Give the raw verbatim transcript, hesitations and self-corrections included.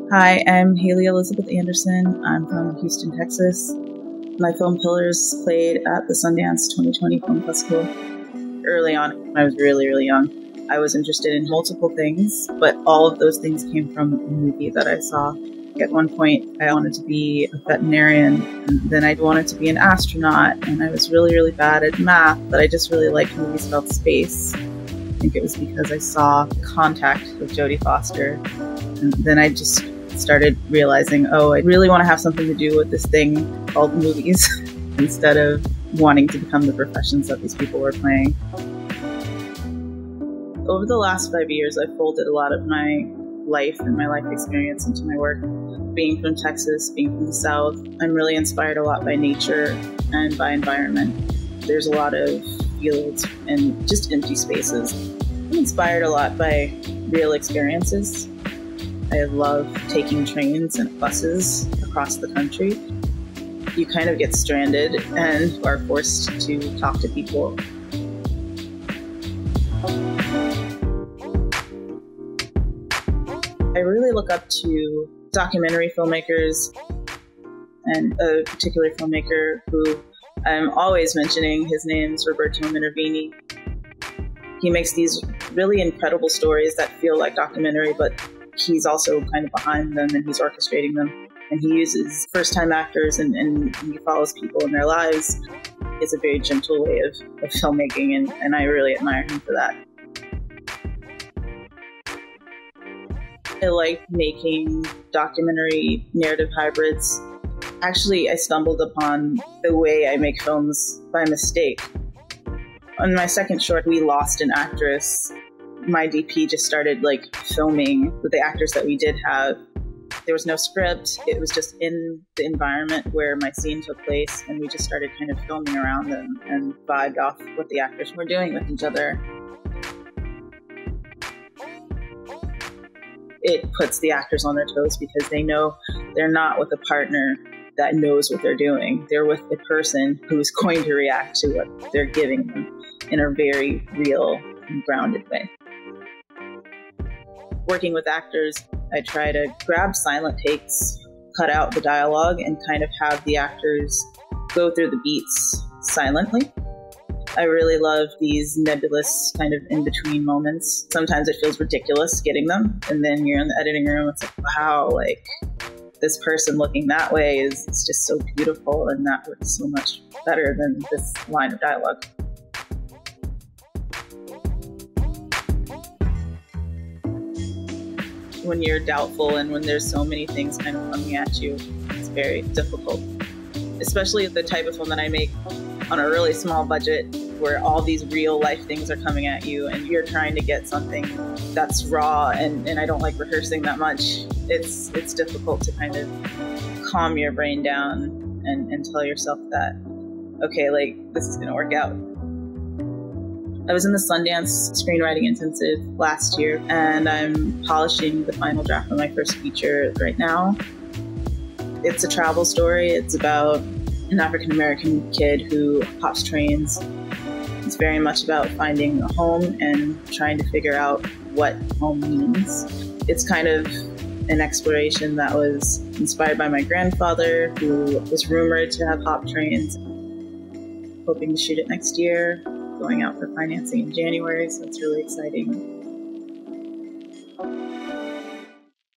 Hi, I'm Haley Elizabeth Anderson. I'm from Houston, Texas. My film Pillars played at the Sundance twenty twenty Film Festival. Early on, when I was really, really young, I was interested in multiple things, but all of those things came from a movie that I saw. At one point, I wanted to be a veterinarian, and then I wanted to be an astronaut, and I was really, really bad at math, but I just really liked movies about space. I think it was because I saw Contact with Jodie Foster, and then I just started realizing, oh, I really want to have something to do with this thing called movies instead of wanting to become the professions that these people were playing. Over the last five years, I've folded a lot of my life and my life experience into my work. Being from Texas, being from the South, I'm really inspired a lot by nature and by environment. There's a lot of fields and just empty spaces. I'm inspired a lot by real experiences. I love taking trains and buses across the country. You kind of get stranded and are forced to talk to people. I really look up to documentary filmmakers and a particular filmmaker who I'm always mentioning. His name's Roberto Minervini. He makes these really incredible stories that feel like documentary, but he's also kind of behind them and he's orchestrating them. And he uses first-time actors and, and he follows people in their lives. It's a very gentle way of, of filmmaking, and, and I really admire him for that. I like making documentary narrative hybrids. Actually, I stumbled upon the way I make films by mistake. On my second short, We Lost an Actress, my D P just started like filming with the actors that we did have. There was no script. It was just in the environment where my scene took place, and we just started kind of filming around them and vibed off what the actors were doing with each other. It puts the actors on their toes because they know they're not with a partner that knows what they're doing. They're with a person who's going to react to what they're giving them in a very real and grounded way. Working with actors, I try to grab silent takes, cut out the dialogue, and kind of have the actors go through the beats silently. I really love these nebulous kind of in-between moments. Sometimes it feels ridiculous getting them, and then you're in the editing room, it's like, wow, like this person looking that way is it's just so beautiful, and that works so much better than this line of dialogue. When you're doubtful and when there's so many things kind of coming at you, it's very difficult. Especially the type of film that I make on a really small budget where all these real life things are coming at you and you're trying to get something that's raw, and, and I don't like rehearsing that much. It's it's difficult to kind of calm your brain down and, and tell yourself that, okay, like this is gonna work out. I was in the Sundance Screenwriting Intensive last year, and I'm polishing the final draft of my first feature right now. It's a travel story. It's about an African-American kid who hops trains. It's very much about finding a home and trying to figure out what home means. It's kind of an exploration that was inspired by my grandfather, who was rumored to have hopped trains. Hoping to shoot it next year. Going out for financing in January, so it's really exciting.